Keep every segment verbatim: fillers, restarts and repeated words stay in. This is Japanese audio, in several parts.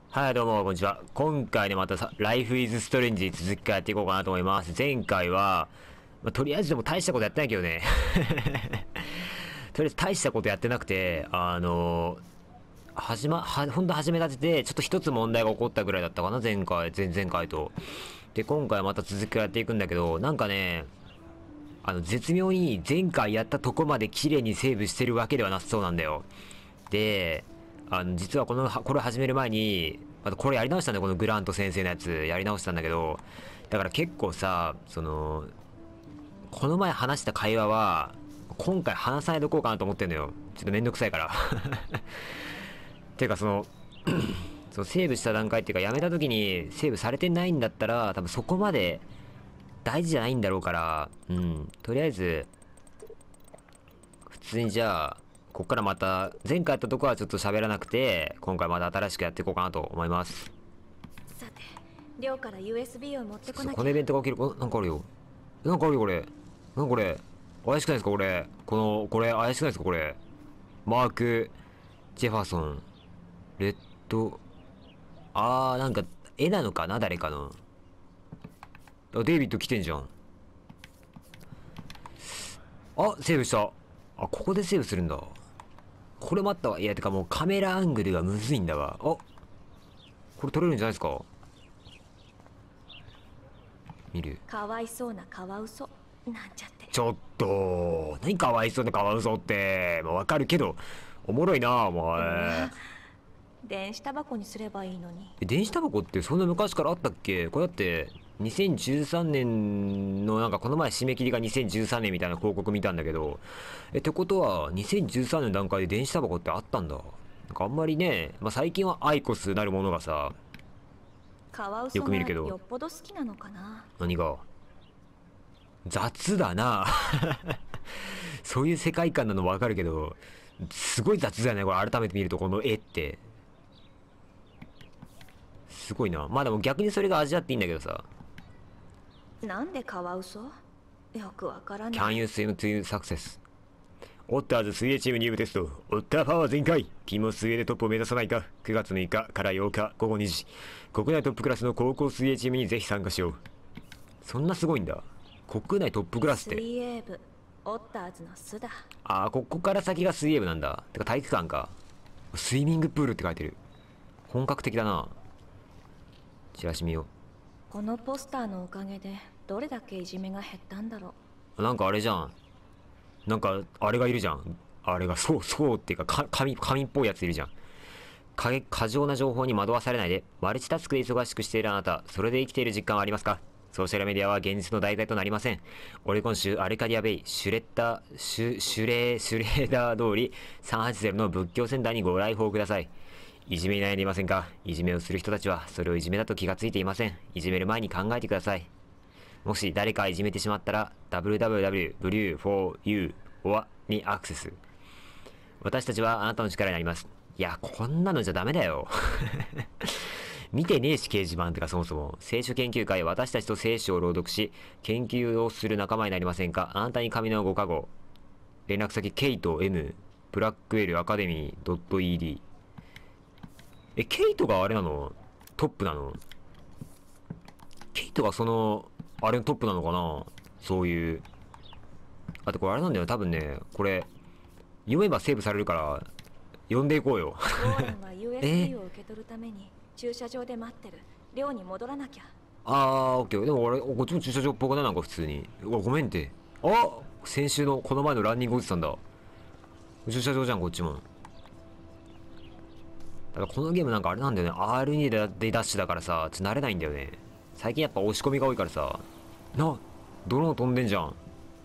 はい、どうも、こんにちは。今回ね、またさ、Life is Strange 続きからやっていこうかなと思います。前回は、まあ、とりあえずでも大したことやってないけどね。とりあえず大したことやってなくて、あのー、始ま、は、ほんと始めたてで、ちょっと一つ問題が起こったぐらいだったかな、前回、前々回と。で、今回はまた続きからやっていくんだけど、なんかね、あの、絶妙に前回やったとこまで綺麗にセーブしてるわけではなさそうなんだよ。で、あの、実はこの、これ始める前に、またこれやり直したんだよ、このグラント先生のやつ。やり直したんだけど、だから結構さ、その、この前話した会話は、今回話さないでおこうかなと思ってんのよ。ちょっとめんどくさいから。ていうかその、そのセーブした段階っていうか、やめた時にセーブされてないんだったら、多分そこまで大事じゃないんだろうから、うん。とりあえず、普通にじゃあ、こっからまた、前回やったとこはちょっと喋らなくて、今回また新しくやっていこうかなと思います。 さて、寮から ユーエスビー を持ってこなきゃ。 このイベントが起きる。お、なんかあるよ。なんかあるよ、これ。なんかこれ。怪しくないですか、これ。この、これ、怪しくないですか、これ。マーク、ジェファソン、レッド、あー、なんか、絵なのかな、誰かの。あ、デイビッド来てんじゃん。あ、セーブした。あ、ここでセーブするんだ。これ待ったわ。いや、てかもうカメラアングルがむずいんだわ。あ、これ撮れるんじゃないですか。見る。 かわいそうなカワウソなんちゃって。 ちょっと、何かわいそうなカワウソって。まあ、わかるけど、おもろいな、お前。 電子タバコにすればいいのに。 え、電子タバコってそんな昔からあったっけ？これだって、にせんじゅうさんねんのなんかこの前締め切りがにせんじゅうさんねんみたいな広告見たんだけど、え、ってことはにせんじゅうさんねんの段階で電子タバコってあったんだ。なんかあんまりね、まあ、最近はアイコスなるものがさ、 カワウソがよっぽど好きなのかな。 何が雑だな。そういう世界観なのわかるけど、すごい雑だよね、これ改めて見るとこの絵って。すごいな。まあでも逆にそれが味わっていいんだけどさ。 なんでカワウソ？よくわからない。 Can you swim to success? オッターズ水泳チーム入部テスト。オッターパワー全開。君も水泳でトップを目指さないか。くがつむいかからようかごごにじ。国内トップクラスの高校水泳チームにぜひ参加しよう。そんなすごいんだ。国内トップクラスって。 水泳部、オッターズの巣だ。 ああ、ここから先が水泳部なんだ。てか体育館か。スイミングプールって書いてる。本格的だな。チラシ見よこのポスターのおかげでどれだけいじめが減ったんだろう。なんかあれじゃん。なんか、あれがいるじゃん。あれが、そう、そうっていうか、か、紙、紙っぽいやついるじゃん。過激、過剰な情報に惑わされないで、マルチタスクで忙しくしているあなた、それで生きている実感はありますか？ソーシャルメディアは現実の題材となりません。オレゴン州アルカディアベイ、シュレッダー、シュ、シュレー、シュレーダー通りさんはちゼロの仏教センターにご来訪ください。いじめに悩んでいませんか？いじめをする人たちは、それをいじめだと気がついていません。いじめる前に考えてください。もし誰かいじめてしまったら、ダブリューダブリューダブリュー ブリュー フォー ユー オアにアクセス。私たちはあなたの力になります。いや、こんなのじゃダメだよ。見てねえし、掲示板ってかそもそも。聖書研究会、私たちと聖書を朗読し、研究をする仲間になりませんか？あなたに神のご加護。連絡先、ケイト M、ブラックウェルアカデミー .ed。え、ケイトがあれなの？トップなの？ケイトがその、あれのトップなのかな？そういう。あとこれあれなんだよ、多分ね、これ、読めばセーブされるから、読んでいこうよ。 う。ゴーレンは ユーエスビー を受け取るために駐車場で待ってる。寮に戻らなきゃ。 あー、オッケー。でも俺、こっちも駐車場っぽくない？なんか普通に。うわ、ごめんって。あ、先週の、この前のランニングおじさんだ。駐車場じゃん、こっちも。ただこのゲームなんかあれなんだよね。アールツー でダッシュだからさ、ちょっと慣れないんだよね。最近やっぱ押し込みが多いからさ。な、ドローン飛んでんじゃん。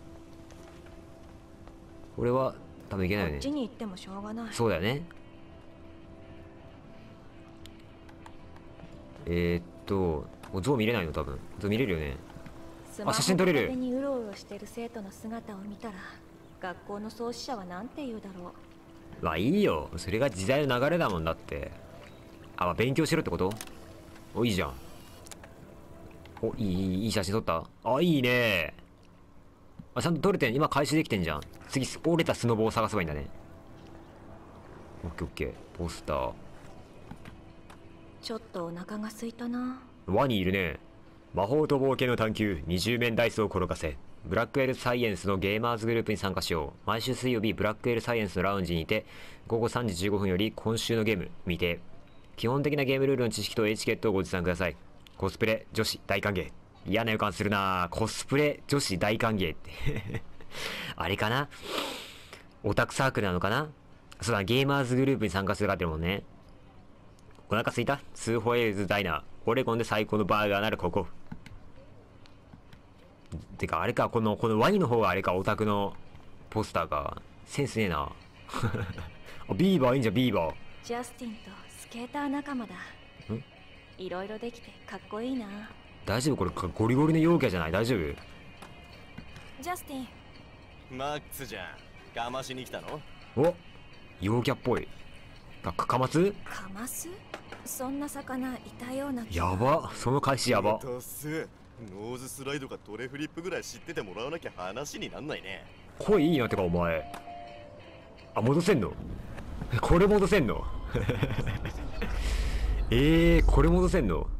俺は、多分いけないよね。 こっちに行ってもしょうがない。 そうだよね。えー、っと、像見れないの多分。像見れるよね。 スマホ写真撮れる。 壁にうろうろしてる生徒の姿を見たら、学校の創始者はなんて言うだろう。 まあいいよ。それが時代の流れだもんだって。あ、まあ、勉強しろってこと？お、いいじゃん。お、いい、いい、いい写真撮った？あ、いいね。あ、ちゃんと撮れてん。今回収できてんじゃん。次、折れたスノボを探せばいいんだね。オッケーオッケー。ポスター。 ちょっとお腹が空いたな。 ワニいるね。魔法と冒険の探求、二十面ダイスを転がせ。ブラックエルサイエンスのゲーマーズグループに参加しよう。毎週水曜日、ブラックエルサイエンスのラウンジにて、午後さんじじゅうごふんより今週のゲーム、見て。基本的なゲームルールの知識とエチケットをご持参ください。コスプレ女子大歓迎。嫌な予感するな。コスプレ女子大歓迎って。あれかな、オタクサークルなのかな。そうだ、ゲーマーズグループに参加するかってるもんね。お腹すいた？ツーホエールズダイナー。オレゴンで最高のバーガーならここ。てかあれか、このこのワニの方があれか、オタクのポスターか。センスねえな。あ、ビーバーいいんじゃん、ビーバー。 ジャスティンとスケーター仲間だ。 ん？ いろいろできてかっこいいな。 大丈夫？これゴリゴリの陽キャじゃない？大丈夫？ ジャスティン。 マックスじゃん。かましに来たの？ お、陽キャっぽい。かかまつ？ カマス？そんな魚いたような気が。 やば、その開始やば。 達成。ノーズスライドかトレフリップぐらい知っててもらわなきゃ話になんないね。 声いいなってかお前。あ、戻せんの？これ戻せんの？えー、これ戻せんの？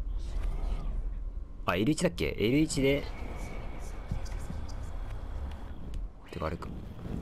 あ、エルワン だっけ？ エルワン で。てかあれか。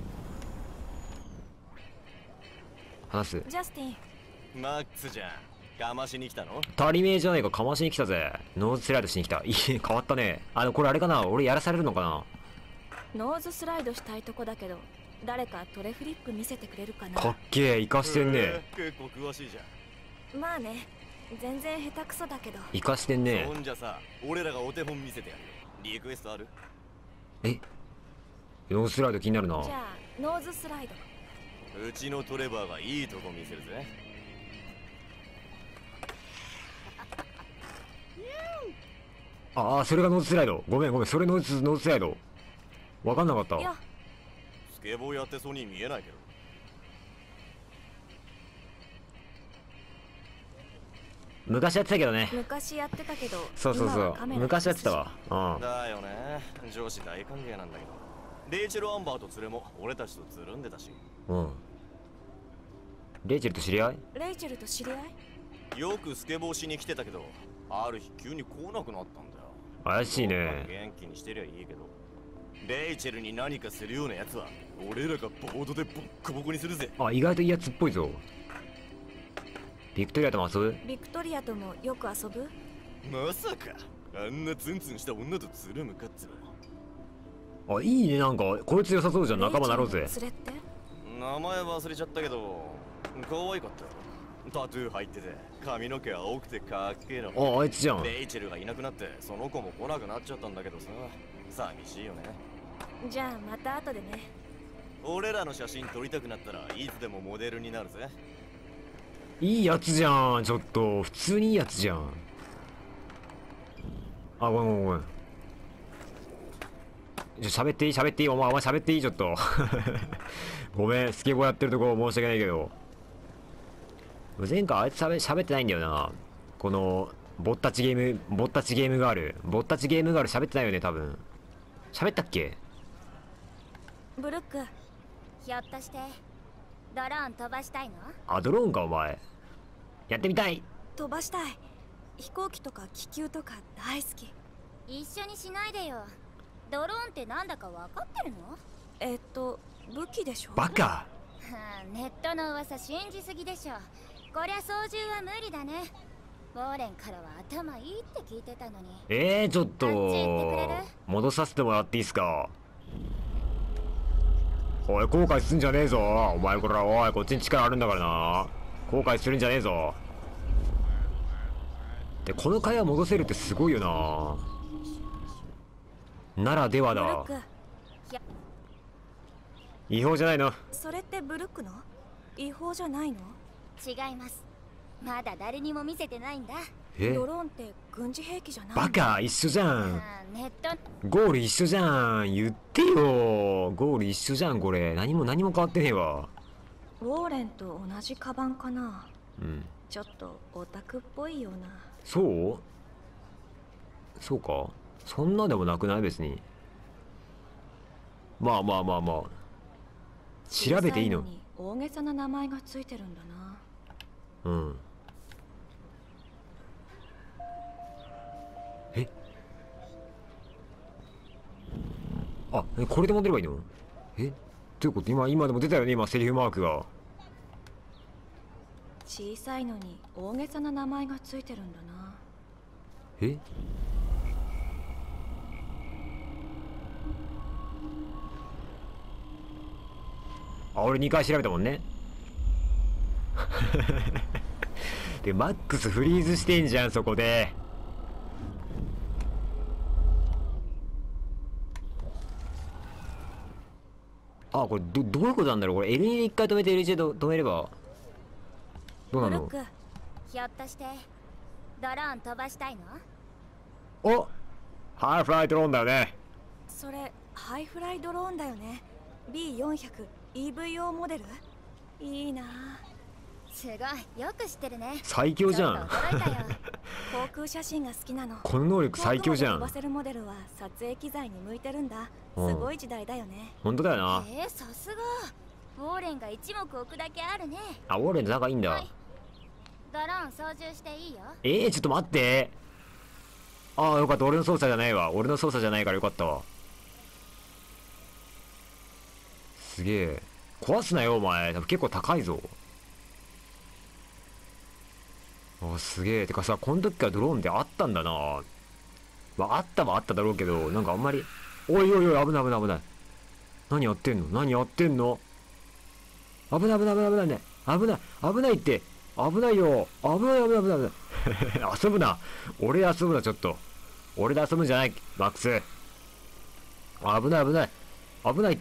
話す。 ジャスティン。 マックスじゃん。かましに来たの？ 足りめえじゃねえか、かましに来たぜ。ノーズスライドしに来た。いい、変わったね。あの、これあれかな、俺やらされるのかな。 ノーズスライドしたいとこだけど、誰かトレフリップ見せてくれるかな。 かっけえ、生かしてんね。 えー結構詳しいじゃん。 まあね、全然下手くそだけど。 生かしてんね。 ほんじゃさ、俺らがお手本見せてやるよ。リクエストある？ え、ノーズスライド気になるな。 じゃあノーズスライド。 うちのトレバーがいいとこ見せるぜ。 ああ、それがノーズスライド。ごめんごめん、それノーズノーズスライド。わかんなかった。 いや、 スケボーやってそうに見えないけど。 昔やってたけどね。 昔やってたけど、 そうそうそう今はカメラ昔やってたわ。うん。 だよね。上司大歓迎なんだけど。レイチェル・アンバーと連れも俺たちとつるんでたし。 うん。レイチェルと知り合い？ レイチェルと知り合い？ よくスケボーしに来てたけど、ある日急に来なくなったんだよ。 怪しいね。 元気にしてりゃいいけど、レイチェルに何かするようなやつは俺らがボードでボッコボコにするぜ。 あ、意外といいやつっぽいぞ。ビクトリアとも遊ぶ？ ビクトリアともよく遊ぶ？ まさかあんなツンツンした女とつるむかっつの。 あ、いいね、なんかこいつ良さそうじゃん。仲間なろうぜ。 レイチェルの連れって名前忘れちゃったけど可愛かったよ。タトゥー入ってて髪の毛青くてかっけえの。 あ、あいつじゃん。 レイチェルがいなくなってその子も来なくなっちゃったんだけどさ、寂しいよね。 じゃあまた後でね。 俺らの写真撮りたくなったらいつでもモデルになるぜ。 いいやつじゃん。ちょっと普通にいいやつじゃん。あ、ごめんごめんごめん。ちょ、喋っていい？喋っていい？お前お前喋っていい？ちょっと。ごめん、スケボーやってるとこ申し訳ないけど。前回あいつ喋喋ってないんだよな。このぼったちゲームぼったちゲームがあるぼったちゲームがある喋ってないよね、多分。喋ったっけ？ ブルック、 ひょっとしてドローン飛ばしたいの？ あ、ドローンかお前。やってみたい。 飛ばしたい。飛行機とか気球とか大好き。 一緒にしないでよ。ドローンってなんだか分かってるの？ えっと武器でしょ。 バカ。 はあ、ネットの噂信じすぎでしょ。こりゃ操縦は無理だね。ウォーレンからは頭いいって聞いてたのに。 えー、ちょっあっち行ってくれとる？ 戻させてもらっていいっすか。おい、後悔すんじゃねえぞお前。こら、おい、こっちに力あるんだからな。後悔するんじゃねえぞ。で、この会話戻せるってすごいよな。ならではだ。 ブルック、 違法じゃないの？ それってブルックの違法じゃないの？ 違います。まだ誰にも見せてないんだ。 え、 ドローンって軍事兵器じゃないの？ バカ、一緒じゃん。 ああ、ネットゴール一緒じゃん。言ってよ。ゴール一緒じゃん、これ。何も何も変わってねえわ。 ウォーレンと同じカバンかな。 うん。 ちょっとオタクっぽいような。 そうそうか。そんなでもなくない？別に。まあまあまあまあ、調べていいの？ 小さいのに大げさな名前がついてるんだな。 うん。 あ、えこれで戻ればいいの？え、どういうこと？今今でも出たよね、今セリフマークが。 小さいのに大げさな名前がついてるんだな。 え、あ、俺にかい調べたもんね。でマックスフリーズしてんじゃん、そこで。あ、これ ど, どういうことなんだろう。これ エルに で一回止めて エルジェ で止めればどうなの？ ブルック、ひょっとしてドローン飛ばしたいの？ お、ハイフライドローンだよね。 それハイフライドローンだよね。 ビーよんひゃくイーブイオー モデル。いいな。 すごいよく知ってるね。 最強じゃん。 ちょっと驚いたよ。 航空写真が好きなの。 この能力最強じゃん。 飛ばせるモデルは撮影機材に向いてるんだ。すうんごい時代だよね。 本当だよな。 えー、さすがウォーレンが一目置くだけあるね。 あ、ウォーレンと仲いいんだ。 はい、ドローン操縦していいよ。 えー、ちょっと待って。ああ、よかった。俺の操作じゃないわ。俺の操作じゃないからよかったわ。すげえ。壊すなよお前。多分結構高いぞ。あ、すげえ。てかさ、この時からドローンってあったんだな。まあ、あったはあっただろうけど、なんかあんまり。おいおいおい、危ない危ない危ない。何やってんの？何やってんの？危ない危ない危ない危ないね。危ない危ないって。危ないよ。危ない危ない危ない危ない。遊ぶな。俺で遊ぶな、ちょっと。俺で遊ぶんじゃない、マックス。危ない危ない。危ないって。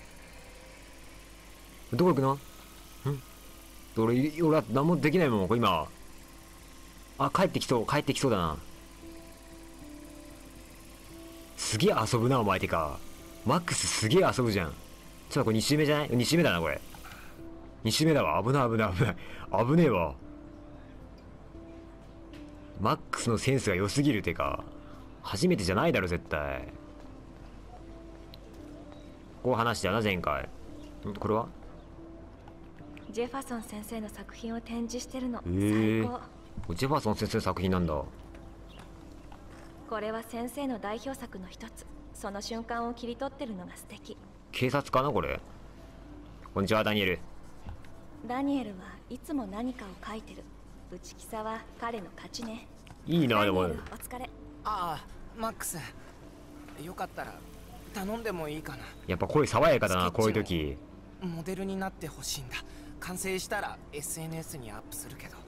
どこ行くの？ん？俺、俺は何もできないもん、今。あ、帰ってきそう、帰ってきそうだな。すげえ遊ぶな、お前。てか。マックスすげえ遊ぶじゃん。ちょっとこれに周目じゃない？ に 周目だな、これ。に周目だわ。危ない危ない危ない。危ねえわ。マックスのセンスが良すぎる。てか。初めてじゃないだろ、絶対。こう話したよな、前回。んこれはジェファソン先生の作品を展示してるの。 えー、 最高。 ジェファーソン先生の作品なんだ。 これは先生の代表作の一つ。その瞬間を切り取ってるのが素敵。 警察かなこれ。こんにちは、ダニエル。 ダニエルはいつも何かを書いてる。内気さは彼の勝ちね。 いいな、でも。 ダニエルお疲れ。 ああ、マックス。よかったら頼んでもいいかな。 やっぱ声爽やかだな、こういうスケッ時。 モデルになってほしいんだ。完成したら エスエヌエス にアップするけど。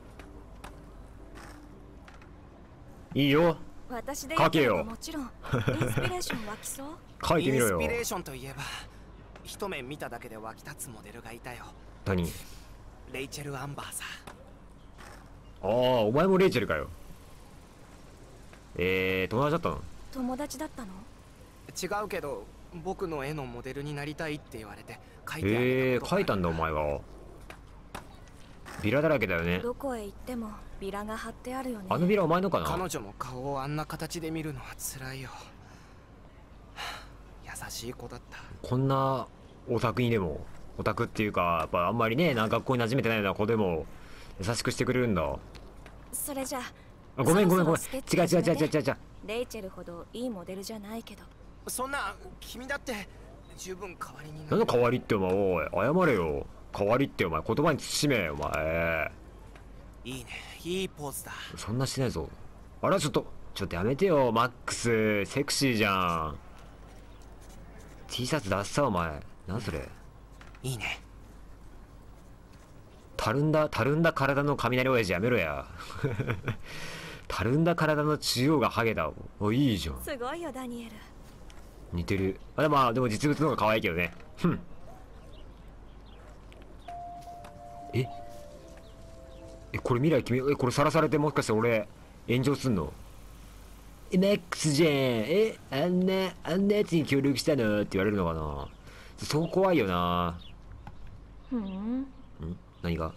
いいよ。 私で書けよ。 もちろんインスピレーション湧きそう。 書いてみろよ。 インスピレーションといえば、一目見ただけで湧き立つモデルがいたよ。 何？ レイチェル・アンバーさ。 ああ、お前もレイチェルかよ。えー、友達だったの？ 友達だったの？ 違うけど、僕の絵のモデルになりたいって言われて書いてあげたことがある。 えー、書いたんだお前が。ビラだらけだよね。 どこへ行ってもビラが貼ってあるよね。 あのビラお前のかな？ 彼女の顔をあんな形で見るのは辛いよ。優しい子だった。 こんなオタクにでも、オタクっていうか、やっぱあんまりね、なんか学校に馴染めてないような子でも優しくしてくれるんだ。 それじゃあ、ごめんごめんごめん。 そろそろスケッ違う違うチ始めて違う違う違う。 レイチェルほどいいモデルじゃないけど。 そんな、君だって十分代わりになる。 なんだ代わりってお前、おい謝れよ。代わりってお前、言葉に慎めお前。 いいね、いいポーズだ。 そんなしてないぞ。あら、ちょっとちょっとやめてよマックス。セクシーじゃん。 T シャツ出すさお前。なんそれ。 いいね。 たるんだたるんだ体の雷親父やめろや。たるんだ体の中央がハゲだ。お、いいじゃん。 すごいよダニエル。 似てる。あ、でもまあでも実物の方が可愛いけどね。ふん。ええ、これ未来君、え、これさらされてもしかして俺炎上すんの？え、マックスじゃん。え、あんなあんなやつに協力したのって言われるのかな。そう怖いよな。 ふん。 ん？何が？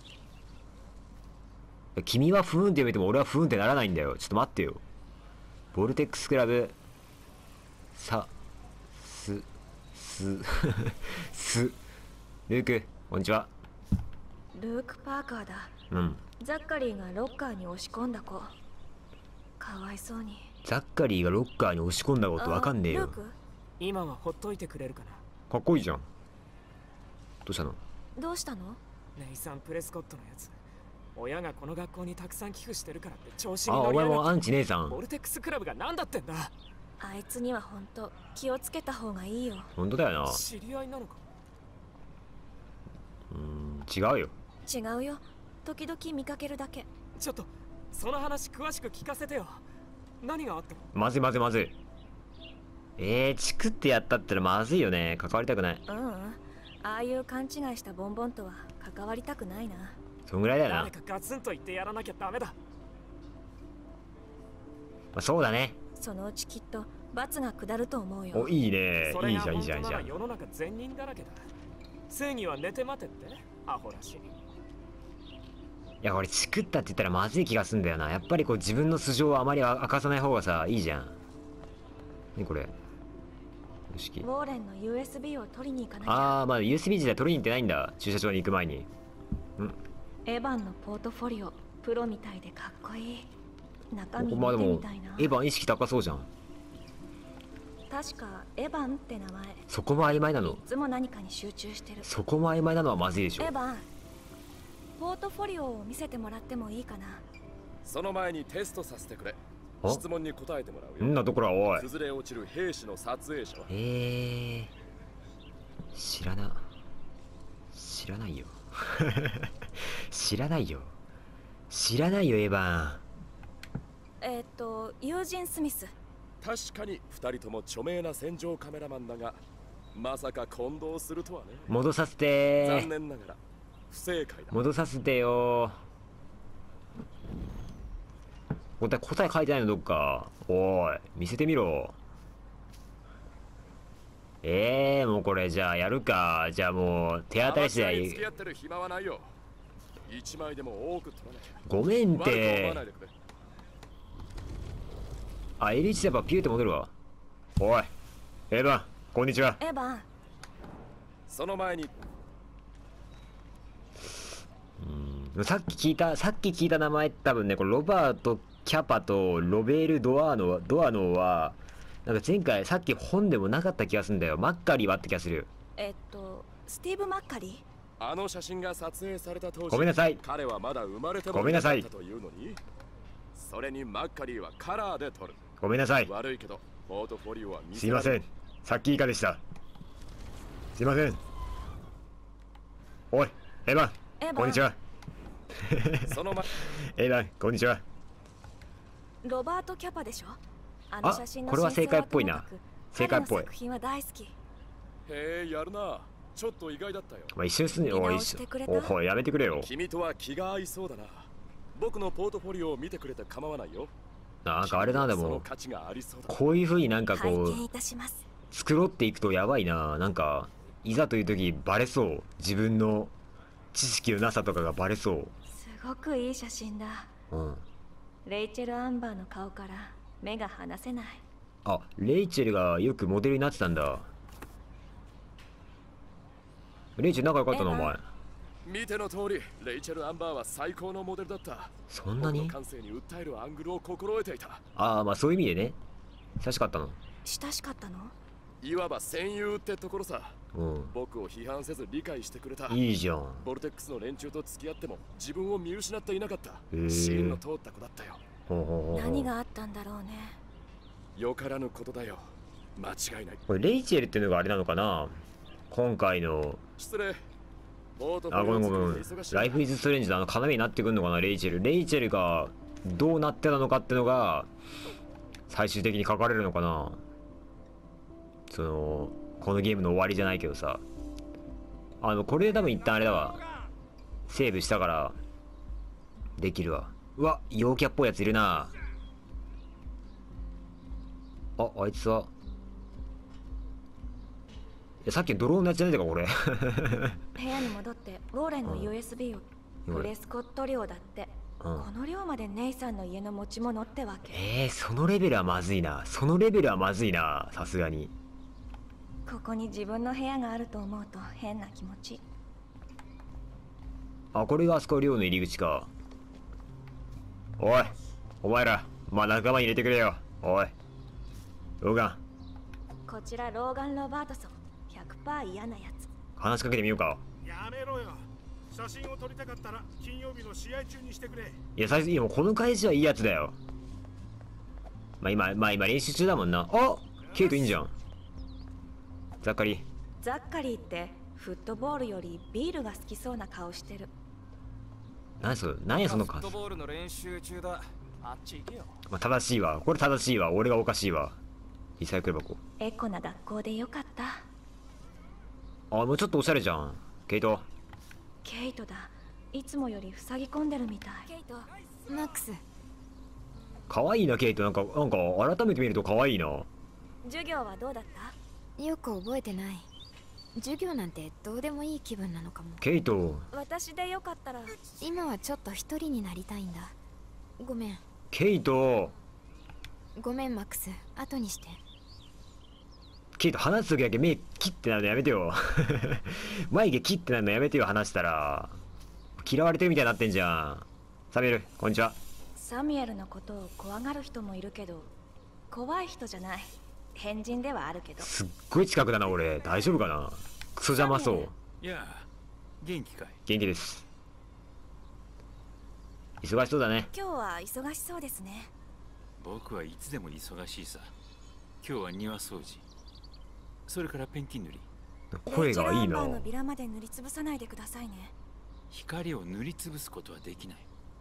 君はふーんって読めても俺はふーんってならないんだよ。ちょっと待ってよ。ボルテックスクラブさすすすルーク、こんにちは。 ルーク・パーカーだ。 うん。 ザッカリーがロッカーに押し込んだ子。かわいそうに。 ザッカリーがロッカーに押し込んだことわかんねえよ。 あルーク今はほっといてくれるかな。 かっこいいじゃん。どうしたの？ どうしたの？ ネイサン・プレスコットのやつ、親がこの学校にたくさん寄付してるからって調子あ、 に乗お前りやがって。 もアンチ姉さん。 ボルテックスクラブが何だってんだ。 あいつには本当気をつけた方がいいよ。 本当だよな。 知り合いなのか。 うーん、違うよ。 違うよ。時々見かけるだけ。 ちょっとその話詳しく聞かせてよ。何があったの？ まずいまずいまずい。えー、チクってやったったらまずいよね。関わりたくない。 うんうん。ああいう勘違いしたボンボンとは関わりたくないな。 そんぐらいだよな。 誰かガツンと言ってやらなきゃダメだ。 まあ、そうだね。 そのうちきっと罰が下ると思うよ。 お、いいね。 それがいいじゃんいい本当ならじゃんいいじゃん。 世の中善人だらけだ。正義は寝て待てってアホらしい。 いや、これチクったって言ったらまずい気がすんだよな。やっぱりこう自分の素性をあまり明かさない方がさ、いいじゃん。ね、これ。よしきウ。ォーレンの ユーエスビー を取りに行かなきゃ。 あー、まあ ユーエスビー 自体取りに行ってないんだ。駐車場に行く前に。 エヴァンのポートフォリオ、プロみたいでかっこいい。中身まあでも見てみたいな。 エヴァン意識高そうじゃん。 確かエヴァンって名前。 そこも曖昧なの。 いつも何かに集中してる。 そこも曖昧なのはまずいでしょエ。ヴァン、ポートフォリオを見せてもらってもいいかな。 その前にテストさせてくれ。 お質問に答えてもらうよ。 んなところはおい。 崩れ落ちる兵士の撮影者は。 えー、知らな。知らないよ。知らないよ。知らないよ、エヴァン。 えーっと、ユージン・スミス。 確かに二人とも著名な戦場カメラマンだが、まさか混同するとはね。 戻させて残ー。 念ながら不正解だ。 戻させてよー。答え、答え書いてないのどっか。おい、見せてみろ。えー、もうこれじゃあやるか。じゃあもう手当たり次アマチュアに付き第。 合ってる暇はないよ。一枚でも多く取らなきゃ。 ごめんっ悪く思わてない。でくれ。 あ、エリーチやっぱピューって戻るわ。おい、エヴァン、こんにちは。 エヴァン、 その前にさっき聞いた、さっき聞いた名前多分ね、これロバート・キャパとロベール・ドアーノ、ドアノは、なんか前回さっき本でもなかった気がするんだよ。マッカリーはあった気がする。 えーっと、スティーブ・マッカリあの写真が撮影された当時、 ごめんなさい。 彼はまだ生まれてもごめんなさいなかったというのに、それにマッカリーはカラーで撮る。 ごめんなさい。 悪いけど、ポートフォリオは見すいません。さっき以下でした。すいません。おい、エヴァエヴァンン、こんにちは。 その前エヴァン、こんにちは。 ー、ロバート・キャパでしょ。あの写真のこれは正解っぽいな真相はともかく正解っぽい彼の作品は大好き。 へえ、やるな。ちょっと意外だったよ。 まあ、一緒にすんねよ。 見直おい、一緒してくれたおい、やめてくれよ。 君とは気が合いそうだな。僕のポートフォリオを見てくれて構わないよ。 なんかあれな、でそのも、 価値がありそうだ。 こういう風になんかこう、 拝見いたします。 繕っていくとやばいな。なんか、いざという時バレそう。自分の知識のなさとかがバレそう。 すごくいい写真だ。 うん。 レイチェル・アンバーの顔から目が離せない。 あ、レイチェルがよくモデルになってたんだ。レイチェル仲良かったのお前。 見ての通り、レイチェル・アンバーは最高のモデルだった。 そんなに僕の感性に訴えるアングルを心得ていた。 ああ、まあそういう意味でね。親しかったの。 親しかったの？ いわば戦友ってところさ。 う僕を批判せず理解してくれた。 ん。いいじゃん。 ボルテックスの連中と付き合っても自分を見失っていなかった。 へえ芯の通った子だったよ。 ほうほうほうほう。 何があったんだろうね。 よからぬことだよ。間違いない。 これレイチェルっていうのがあれなのかな、今回の。 失礼。ボートあ、ごめんごめんごめん。 忙しいライフイズストレンジのあの要になってくるのかな、レイチェル。レイチェルがどうなってたのかってのが最終的に書かれるのかな。そのこのゲームの終わりじゃないけどさ、あのこれで多分一旦あれだわ、セーブしたからできるわ。うわ、陽キャっぽいやついるな。あ、あいつはいや、さっきのドローンのやつじゃないかこれ。 部屋に戻ってウォーレンの ユーエスビー を、 うんプレスコット寮だって、 うんこの寮までネイさんの家の持ち物ってわけ。 えー、そのレベルはまずいな。そのレベルはまずいな、さすがに。 ここに自分の部屋があると思うと変な気持ち。 あ、これがあそこ寮の入り口か。おい、お前ら、まあ仲間に入れてくれよ。おい、ローガン、 こちらローガン・ロバートソン。ひゃくパーセント嫌なやつ。 話しかけてみようか。 やめろよ。写真を撮りたかったら金曜日の試合中にしてくれ。 いや、最初、いやもうこの返しはいいやつだよ。まあ今、まあ今練習中だもんな。あ、ケイトいいんじゃん。ザッカリー。 ザッカリーってフットボールよりビールが好きそうな顔してる。 何それ、何やそのフッ感じ。 トボールの練習中だ。あっち行けよ。 まあ正しいわ。これ正しいわ。俺がおかしいわ。リサイクル箱。 エコな学校でよかった。 あ、もうちょっとおしゃれじゃん。ケイト。 ケイトだ。いつもより塞ぎ込んでるみたい。 ケイト、マックス。 可愛いな、ケイト。なんか、なんか改めて見ると可愛いな。 授業はどうだった？ よく覚えてない。授業なんてどうでもいい気分なのかも。 ケイト。 私でよかったら。 今はちょっと一人になりたいんだ。ごめん。 ケイト。 ごめんマックス、後にして。 ケイト、話す時だけ目キッてなるのやめてよ。眉毛キッてなるのやめてよ、話したら。嫌われてるみたいになってんじゃん。サミュエル、こんにちは。 サミュエルのことを怖がる人もいるけど、怖い人じゃない。変人ではあるけど。 すっごい近くだな、俺。大丈夫かな。クソ邪魔そう。 いやあ、元気かい？ 元気です。忙しそうだね。 今日は忙しそうですね。 僕はいつでも忙しいさ。今日は庭掃除。それからペンキ塗り。 声がいいな。 レイチェル・アンバーのビラまで塗りつぶさないでくださいね。 光を塗りつぶすことはできない。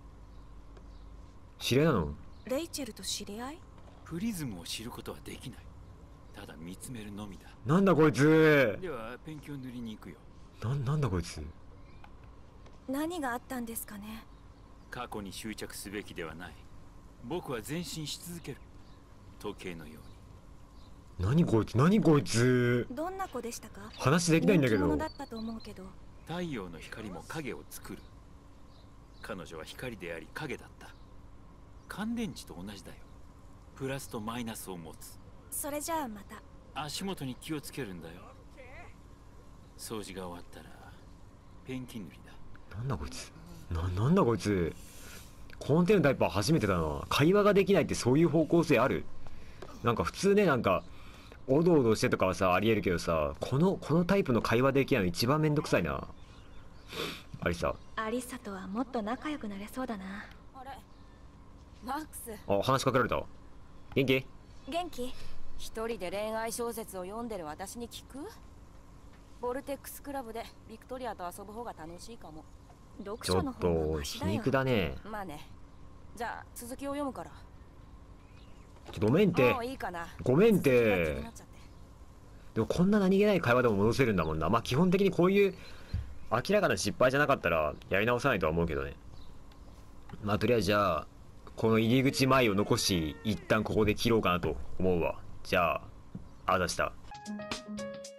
知り合いなの？ レイチェルと知り合い？ プリズムを知ることはできない。ただ見つめるのみだ。 なんだこいつ。 ではペンキを塗りに行くよ。 な、なんだこいつ。 何があったんですかね。 過去に執着すべきではない。僕は前進し続ける。時計のように。 何こいつ、何こいつ。 どんな子でしたか？ 話できないんだけど。 人気者だったと思うけど。 太陽の光も影を作る。彼女は光であり影だった。乾電池と同じだよ。プラスとマイナスを持つ。 それじゃあまた。 足元に気をつけるんだよ。掃除が終わったらペンキ塗りだ。 なんだこいつ。な、なんだこいつ。コンテナタイプは初めてだな。会話ができないってそういう方向性ある？なんか普通ね、なんかおどおどしてとかはさありえるけどさ、このこのタイプの会話できないの一番めんどくさいな。アリサ。 アリサとはもっと仲良くなれそうだな。 あれマックス、 あ、話しかけられた。元気？ 元気？ 一人で恋愛小説を読んでる私に聞く？ボルテックスクラブでビクトリアと遊ぶ方が楽しいかも。 読ちょっ書の方がとマシだよ。 皮肉だね。 まあね。じゃあ続きを読むから。 ちょごめんってもういいかな。 ごめんっ続きが気てになっちゃって。 でもこんな何気ない会話でも戻せるんだもんな。まあ基本的にこういう明らかな失敗じゃなかったらやり直さないとは思うけどね。まあとりあえずじゃあこの入り口前を残し一旦ここで切ろうかなと思うわ。じゃああざした。